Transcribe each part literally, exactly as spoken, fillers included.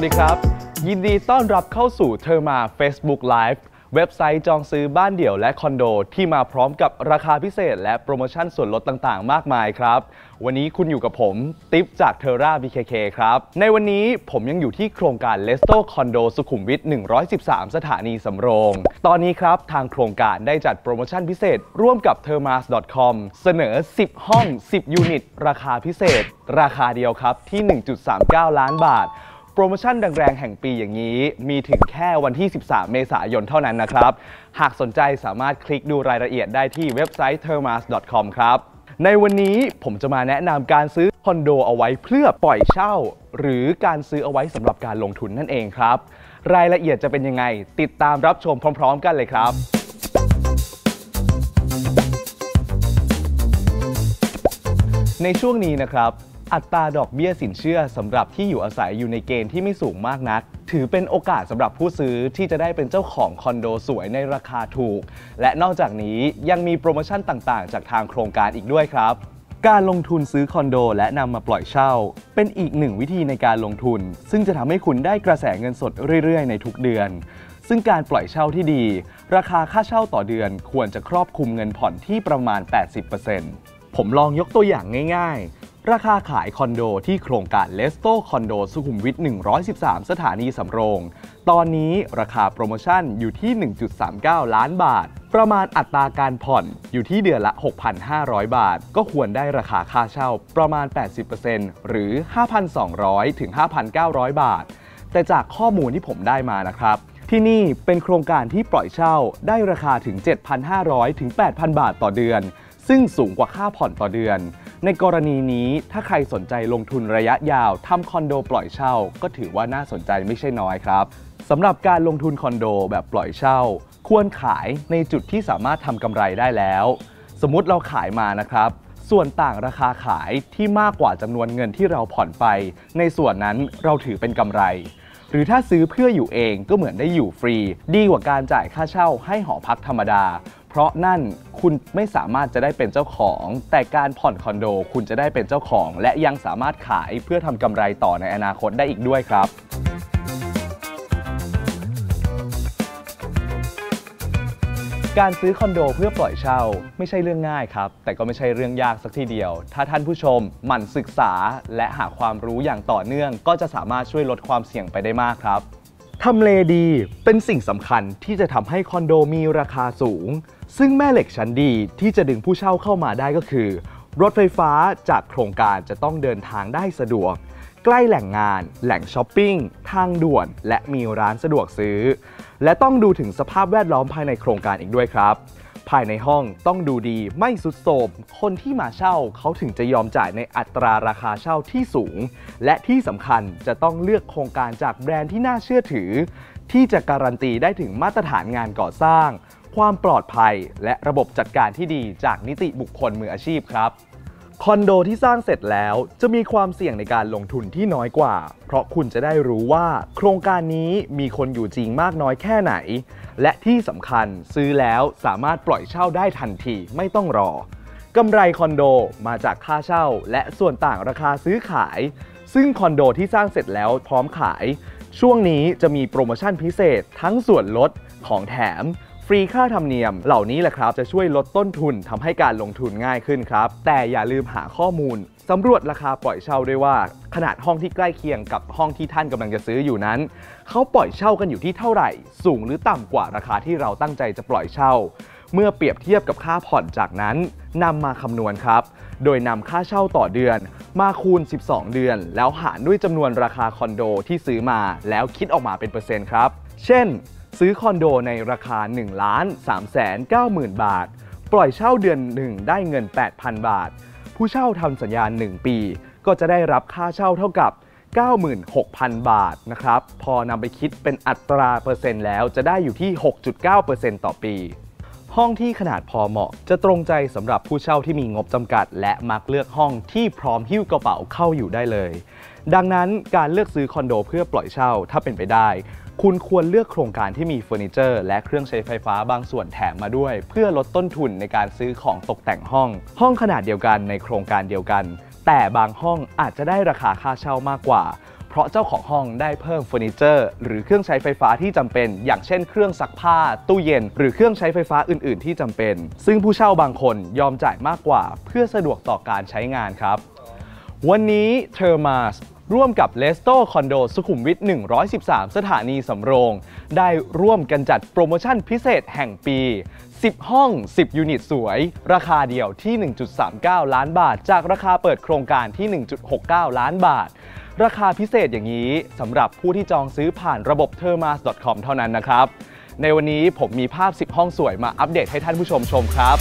ดีครับยินดีต้อนรับเข้าสู่เธอมา Facebook Live เว็บไซต์จองซื้อบ้านเดี่ยวและคอนโดที่มาพร้อมกับราคาพิเศษและโปรโมชั่นส่วนลดต่างๆมากมายครับวันนี้คุณอยู่กับผมติ๊บจาก Terra บี เค เค ครับในวันนี้ผมยังอยู่ที่โครงการ Lesto คอนโดสุขุมวิทหนึ่งร้อยสิบสามสถานีสำโรงตอนนี้ครับทางโครงการได้จัดโปรโมชั่นพิเศษร่วมกับ เทอร์มาส ดอท คอม เสนอสิบห้องสิบยูนิตราคาพิเศษราคาเดียวครับที่ หนึ่งจุดสามเก้า ล้านบาทโปรโมชั่นแรงๆแห่งปีอย่างนี้มีถึงแค่วันที่ สิบสาม เมษายนเท่านั้นนะครับหากสนใจสามารถคลิกดูรายละเอียดได้ที่เว็บไซต์ เทอร์มาส ดอท คอม ครับในวันนี้ผมจะมาแนะนำการซื้อคอนโดเอาไว้เพื่อปล่อยเช่าหรือการซื้อเอาไว้สำหรับการลงทุนนั่นเองครับรายละเอียดจะเป็นยังไงติดตามรับชมพร้อมๆกันเลยครับในช่วงนี้นะครับอัตราดอกเบี้ยสินเชื่อสำหรับที่อยู่อาศัยอยู่ในเกณฑ์ที่ไม่สูงมากนักถือเป็นโอกาสสำหรับผู้ซื้อที่จะได้เป็นเจ้าของคอนโดสวยในราคาถูกและนอกจากนี้ยังมีโปรโมชั่นต่างๆจากทางโครงการอีกด้วยครับการลงทุนซื้อคอนโดและนำมาปล่อยเช่าเป็นอีกหนึ่งวิธีในการลงทุนซึ่งจะทำให้คุณได้กระแสเงินสดเรื่อยๆในทุกเดือนซึ่งการปล่อยเช่าที่ดีราคาค่าเช่าต่อเดือนควรจะครอบคลุมเงินผ่อนที่ประมาณ แปดสิบเปอร์เซ็นต์ ผมลองยกตัวอย่างง่ายๆราคาขายคอนโดที่โครงการ Lesto คอนโดสุขุมวิทหนึ่งร้อยสิบสามสถานีสำโรงตอนนี้ราคาโปรโมชั่นอยู่ที่ หนึ่งจุดสามเก้า ล้านบาทประมาณอัตราการผ่อนอยู่ที่เดือนละ หกพันห้าร้อย บาทก็ควรได้ราคาค่าเช่าประมาณ แปดสิบเปอร์เซ็นต์ หรือ ห้าพันสองร้อย ถึง ห้าพันเก้าร้อย บาทแต่จากข้อมูลที่ผมได้มานะครับที่นี่เป็นโครงการที่ปล่อยเช่าได้ราคาถึง เจ็ดพันห้าร้อย ถึง แปดพัน บาทต่อเดือนซึ่งสูงกว่าค่าผ่อนต่อเดือนในกรณีนี้ถ้าใครสนใจลงทุนระยะยาวทำคอนโดปล่อยเช่าก็ถือว่าน่าสนใจไม่ใช่น้อยครับสำหรับการลงทุนคอนโดแบบปล่อยเช่าควรขายในจุดที่สามารถทำกำไรได้แล้วสมมุติเราขายมานะครับส่วนต่างราคาขายที่มากกว่าจำนวนเงินที่เราผ่อนไปในส่วนนั้นเราถือเป็นกำไรหรือถ้าซื้อเพื่ออยู่เองก็เหมือนได้อยู่ฟรีดีกว่าการจ่ายค่าเช่าให้หอพักธรรมดาเพราะนั่นคุณไม่สามารถจะได้เป็นเจ้าของแต่การผ่อนคอนโดคุณจะได้เป็นเจ้าของและยังสามารถขายเพื่อทำกำไรต่อในอนาคตได้อีกด้วยครับการซื้อคอนโดเพื่อปล่อยเช่าไม่ใช่เรื่องง่ายครับแต่ก็ไม่ใช่เรื่องยากสักทีเดียวถ้าท่านผู้ชมหมั่นศึกษาและหาความรู้อย่างต่อเนื่องก็จะสามารถช่วยลดความเสี่ยงไปได้มากครับทำเลดีเป็นสิ่งสำคัญที่จะทำให้คอนโดมีราคาสูงซึ่งแม่เหล็กชั้นดีที่จะดึงผู้เช่าเข้ามาได้ก็คือรถไฟฟ้าจากโครงการจะต้องเดินทางได้สะดวกใกล้แหล่งงานแหล่งช้อปปิ้งทางด่วนและมีร้านสะดวกซื้อและต้องดูถึงสภาพแวดล้อมภายในโครงการอีกด้วยครับภายในห้องต้องดูดีไม่ทรุดโทรมคนที่มาเช่าเขาถึงจะยอมจ่ายในอัตราราคาเช่าที่สูงและที่สำคัญจะต้องเลือกโครงการจากแบรนด์ที่น่าเชื่อถือที่จะการันตีได้ถึงมาตรฐานงานก่อสร้างความปลอดภัยและระบบจัดการที่ดีจากนิติบุคคลมืออาชีพครับคอนโดที่สร้างเสร็จแล้วจะมีความเสี่ยงในการลงทุนที่น้อยกว่าเพราะคุณจะได้รู้ว่าโครงการนี้มีคนอยู่จริงมากน้อยแค่ไหนและที่สำคัญซื้อแล้วสามารถปล่อยเช่าได้ทันทีไม่ต้องรอกำไรคอนโดมาจากค่าเช่าและส่วนต่างราคาซื้อขายซึ่งคอนโดที่สร้างเสร็จแล้วพร้อมขายช่วงนี้จะมีโปรโมชั่นพิเศษทั้งส่วนลดของแถมฟรีค่าธรรมเนียมเหล่านี้แหละครับจะช่วยลดต้นทุนทำให้การลงทุนง่ายขึ้นครับแต่อย่าลืมหาข้อมูลสำรวจราคาปล่อยเช่าด้วยว่าขนาดห้องที่ใกล้เคียงกับห้องที่ท่านกำลังจะซื้ออยู่นั้นเขาปล่อยเช่ากันอยู่ที่เท่าไหร่สูงหรือต่ำกว่าราคาที่เราตั้งใจจะปล่อยเช่าเมื่อเปรียบเทียบกับค่าผ่อนจากนั้นนำมาคำนวณครับโดยนำค่าเช่าต่อเดือนมาคูณสิบสองเดือนแล้วหารด้วยจำนวนราคาคอนโดที่ซื้อมาแล้วคิดออกมาเป็นเปอร์เซ็นต์ครับเช่นซื้อคอนโดในราคา หนึ่งล้านสามแสนเก้าหมื่น บาทปล่อยเช่าเดือนหนึ่งได้เงิน แปดพัน บาทผู้เช่าทำสัญญาหนึ่งปีก็จะได้รับค่าเช่าเท่ากับ เก้าหมื่นหกพัน บาทนะครับพอนำไปคิดเป็นอัตราเปอร์เซ็นต์แล้วจะได้อยู่ที่ หกจุดเก้าเปอร์เซ็นต์ ต่อปีห้องที่ขนาดพอเหมาะจะตรงใจสำหรับผู้เช่าที่มีงบจำกัดและมักเลือกห้องที่พร้อมหิ้วกระเป๋าเข้าอยู่ได้เลยดังนั้นการเลือกซื้อคอนโดเพื่อปล่อยเช่าถ้าเป็นไปได้คุณควรเลือกโครงการที่มีเฟอร์นิเจอร์และเครื่องใช้ไฟฟ้าบางส่วนแถมมาด้วยเพื่อลดต้นทุนในการซื้อของตกแต่งห้องห้องขนาดเดียวกันในโครงการเดียวกันแต่บางห้องอาจจะได้ราคาค่าเช่ามากกว่าเพราะเจ้าของห้องได้เพิ่มเฟอร์นิเจอร์หรือเครื่องใช้ไฟฟ้าที่จำเป็นอย่างเช่นเครื่องซักผ้าตู้เย็นหรือเครื่องใช้ไฟฟ้าอื่นๆที่จำเป็นซึ่งผู้เช่าบางคนยอมจ่ายมากกว่าเพื่อสะดวกต่อการใช้งานครับวันนี้เทอร์มาสร่วมกับเลสโตคอนโดสุขุมวิทหนึ่งร้อยสิบสามสถานีสำโรงได้ร่วมกันจัดโปรโมชั่นพิเศษแห่งปีสิบห้องสิบยูนิตสวยราคาเดียวที่ หนึ่งจุดสามเก้า ล้านบาทจากราคาเปิดโครงการที่ หนึ่งจุดหกเก้า ล้านบาทราคาพิเศษอย่างนี้สำหรับผู้ที่จองซื้อผ่านระบบ เทอร์มาส ดอท คอม เท่านั้นนะครับในวันนี้ผมมีภาพสิบห้องสวยมาอัปเดตให้ท่านผู้ชมชมครับ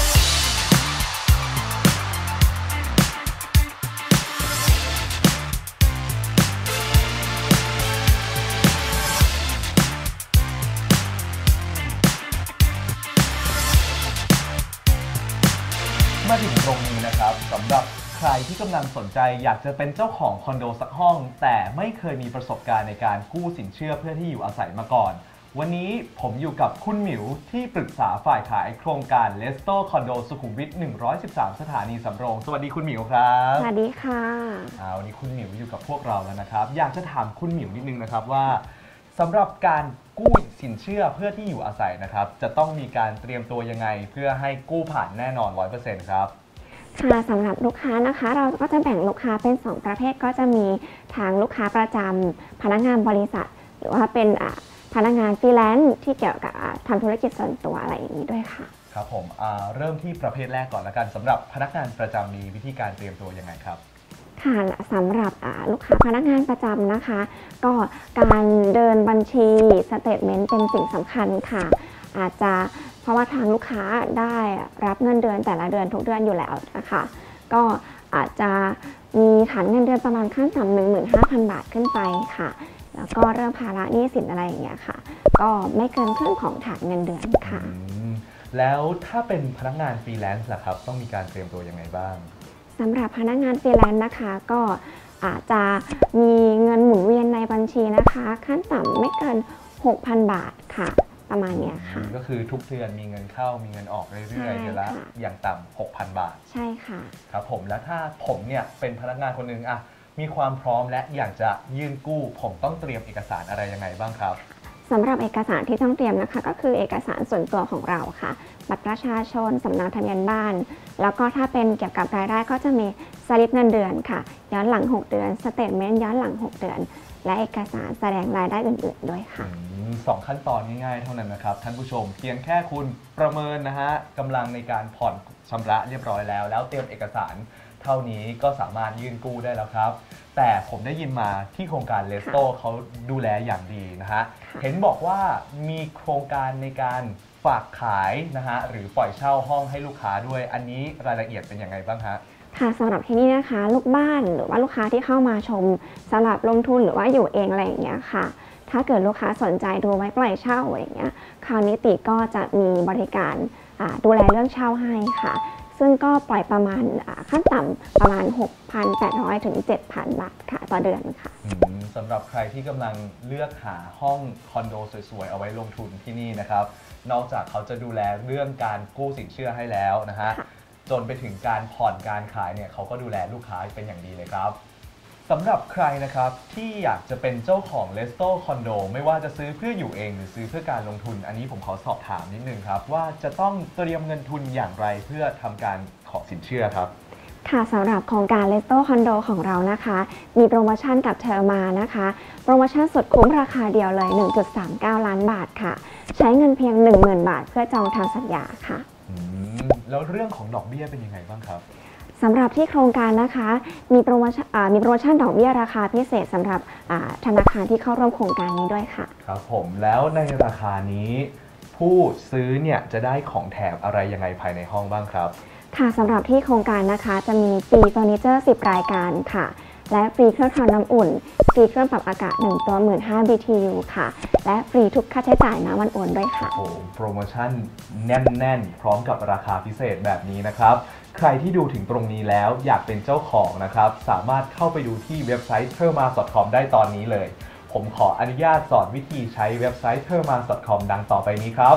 มาถึงตรงนี้นะครับสำหรับใครที่กำลังสนใจอยากจะเป็นเจ้าของคอนโดสักห้องแต่ไม่เคยมีประสบการณ์ในการกู้สินเชื่อเพื่อที่อยู่อาศัยมาก่อนวันนี้ผมอยู่กับคุณหมิวที่ปรึกษาฝ่ายขายโครงการเลสโตคอนโดสุขุมวิทหนึ่งร้อยสิบสามสถานีสำโรงสวัสดีคุณหมิวครับสวัสดีค่ะอ่าวันนี้คุณหมิวอยู่กับพวกเราแล้วนะครับอยากจะถามคุณหมิวนิดนึงนะครับว่าสำหรับการกู้สินเชื่อเพื่อที่อยู่อาศัยนะครับจะต้องมีการเตรียมตัวยังไงเพื่อให้กู้ผ่านแน่นอน ร้อยเปอร์เซ็นต์ ครับค่ะสำหรับลูกค้านะคะเราก็จะแบ่งลูกค้าเป็นสองประเภทก็จะมีทางลูกค้าประจำพนักงานบริษัทหรือว่าเป็นพนักงานฟรีแลนซ์ที่เกี่ยวกับทำธุรกิจส่วนตัวอะไรอย่างนี้ด้วยค่ะครับผมเริ่มที่ประเภทแรกก่อนละกันสำหรับพนักงานประจำมีวิธีการเตรียมตัวยังไงครับค่ะสำหรับลูกค้าพนักงานประจำนะคะก็การเดินบัญชีสเตทเมนต์เป็นสิ่งสำคัญค่ะอาจจะเพราะว่าทางลูกค้าได้รับเงินเดือนแต่ละเดือนทุกเดือนอยู่แล้วนะคะก็อาจจะมีฐานเงินเดือนประมาณขั้นต่ำ หนึ่งหมื่นห้าพัน บาทขึ้นไปค่ะแล้วก็เรื่องภาระหนี้สินอะไรอย่างเงี้ยค่ะก็ไม่เกินครึ่งของฐานเงินเดือนค่ะแล้วถ้าเป็นพนักงานฟรีแลนซ์ล่ะครับต้องมีการเตรียมตัวยังไงบ้างสำหรับพนักงานฟรีแลนซ์นะคะก็อาจจะมีเงินหมุนเวียนในบัญชีนะคะขั้นต่ำไม่เกิน หกพัน บาทค่ะประมาณนี้ค่ะก็คือทุกเดือนมีเงินเข้ามีเงินออกเรื่อยๆเดือนละอย่างต่ำ หกพัน บาทใช่ค่ะครับผมแล้วถ้าผมเนี่ยเป็นพนักงานคนหนึ่งอะมีความพร้อมและอยากจะยื่นกู้ผมต้องเตรียมเอกสารอะไรยังไงบ้างครับสำหรับเอกสารที่ต้องเตรียมนะคะก็คือเอกสารส่วนตัวของเราค่ะบัตรประชาชนสำเนาทะเบียนบ้านแล้วก็ถ้าเป็นเกี่ยวกับรายได้ก็จะมีสลิปเงินเดือนค่ะย้อนหลังหกเดือนสเตทเมนต์ย้อนหลังหกเดือนและเอกสารแสดงรายได้อื่นๆด้วยค่ะสองขั้นตอนง่ายๆเท่านั้นนะครับท่านผู้ชมเพียงแค่คุณประเมินนะฮะกำลังในการผ่อนชำระเรียบร้อยแล้วแล้วเตรียมเอกสารเท่านี้ก็สามารถยื่นกู้ได้แล้วครับแต่ผมได้ยินมาที่โครงการเลสโตเขาดูแลอย่างดีนะฮะเห็นบอกว่ามีโครงการในการฝากขายนะฮะหรือปล่อยเช่าห้องให้ลูกค้าด้วยอันนี้รายละเอียดเป็นยังไงบ้างฮะค่ะสำหรับที่นี่นะคะลูกบ้านหรือว่าลูกค้าที่เข้ามาชมสำหรับลงทุนหรือว่าอยู่เองอะไรอย่างเงี้ยค่ะถ้าเกิดลูกค้าสนใจดูไว้ปล่อยเช่าอย่างเงี้ยคราวนิติก็จะมีบริการดูแลเรื่องเช่าให้ค่ะซึ่งก็ปล่อยประมาณขั้นต่ำประมาณ หกพันแปดร้อย ถึง เจ็ดพัน บาทค่ะต่อเดือนค่ะสำหรับใครที่กำลังเลือกหาห้องคอนโดสวยๆเอาไว้ลงทุนที่นี่นะครับนอกจากเขาจะดูแลเรื่องการกู้สินเชื่อให้แล้วนะฮะจนไปถึงการผ่อนการขายเนี่ยเขาก็ดูแลลูกค้าเป็นอย่างดีเลยครับสำหรับใครนะครับที่อยากจะเป็นเจ้าของเลสโตคอนโดไม่ว่าจะซื้อเพื่ออยู่เองหรือซื้อเพื่อการลงทุนอันนี้ผมขอสอบถามนิดนึงครับว่าจะต้องเตรียมเงินทุนอย่างไรเพื่อทำการขอสินเชื่อครับค่ะสำหรับโครงการเลสโตคอนโดของเรานะคะมีโปรโมชั่นกับเทอร์มานะคะโปรโมชั่นสุดคุ้มราคาเดียวเลย หนึ่งจุดสามเก้า ล้านบาทค่ะใช้เงินเพียง หนึ่งหมื่น บาทเพื่อจองทางสัญญาค่ะแล้วเรื่องของดอกเบี้ยเป็นยังไงบ้างครับสำหรับที่โครงการนะคะมีโปรโมชั่นมีโปรโมชั่นดอกเบี้ยราคาพิเศษสำหรับธนาคารที่เข้าร่วมโครงการนี้ด้วยค่ะครับผมแล้วในราคานี้ผู้ซื้อเนี่ยจะได้ของแถมอะไรยังไงภายในห้องบ้างครับค่ะสำหรับที่โครงการนะคะจะมีฟรีเฟอร์นิเจอร์สิบรายการค่ะและฟรีเครื่องทำน้ำอุ่นฟรีเครื่องปรับอากาศหนึ่งตัว หนึ่งหมื่นห้าพัน บี ที ยู ค่ะและฟรีทุกค่าใช้จ่ายณวันโอนด้วยค่ะโอ้โปรโมชั่นแน่นๆพร้อมกับราคาพิเศษแบบนี้นะครับใครที่ดูถึงตรงนี้แล้วอยากเป็นเจ้าของนะครับสามารถเข้าไปดูที่เว็บไซต์ เทอร์มา ดอท คอม ได้ตอนนี้เลยผมขออนุญาตสอนวิธีใช้เว็บไซต์ เทอร์มา ดอท คอม ดังต่อไปนี้ครับ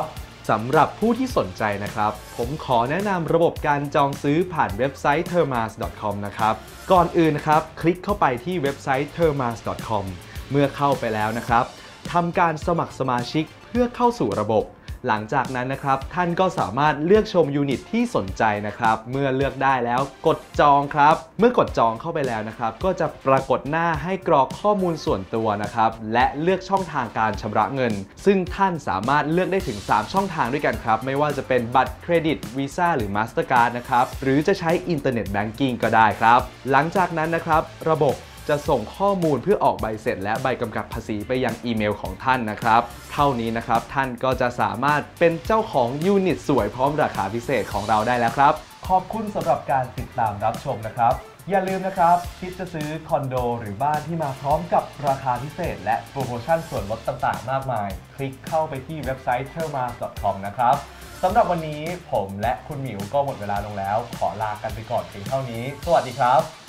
สำหรับผู้ที่สนใจนะครับผมขอแนะนำระบบการจองซื้อผ่านเว็บไซต์ เทอร์มาส ดอท คอม นะครับก่อนอื่นนะครับคลิกเข้าไปที่เว็บไซต์ เทอร์มาส ดอท คอม เมื่อเข้าไปแล้วนะครับทำการสมัครสมาชิกเพื่อเข้าสู่ระบบหลังจากนั้นนะครับท่านก็สามารถเลือกชมยูนิตที่สนใจนะครับเมื่อเลือกได้แล้วกดจองครับเมื่อกดจองเข้าไปแล้วนะครับก็จะปรากฏหน้าให้กรอกข้อมูลส่วนตัวนะครับและเลือกช่องทางการชำระเงินซึ่งท่านสามารถเลือกได้ถึงสามช่องทางด้วยกันครับไม่ว่าจะเป็นบัตรเครดิต Visa หรือ Mastercard นะครับหรือจะใช้อินเทอร์เน็ตแบงกิ้งก็ได้ครับหลังจากนั้นนะครับระบบจะส่งข้อมูลเพื่อออกใบเสร็จและใบกำกับภาษีไปยังอีเมลของท่านนะครับเท่านี้นะครับท่านก็จะสามารถเป็นเจ้าของยูนิตสวยพร้อมราคาพิเศษของเราได้แล้วครับขอบคุณสำหรับการติดตามรับชมนะครับอย่าลืมนะครับคิดจะซื้อคอนโดหรือบ้านที่มาพร้อมกับราคาพิเศษและโปรโมชั่นส่วนลดต่างๆมากมายคลิกเข้าไปที่เว็บไซต์ เทอร์มาส ดอท คอม นะครับสำหรับวันนี้ผมและคุณหมิวก็หมดเวลาลงแล้วขอลากันไปก่อนเพียงเท่านี้สวัสดีครับ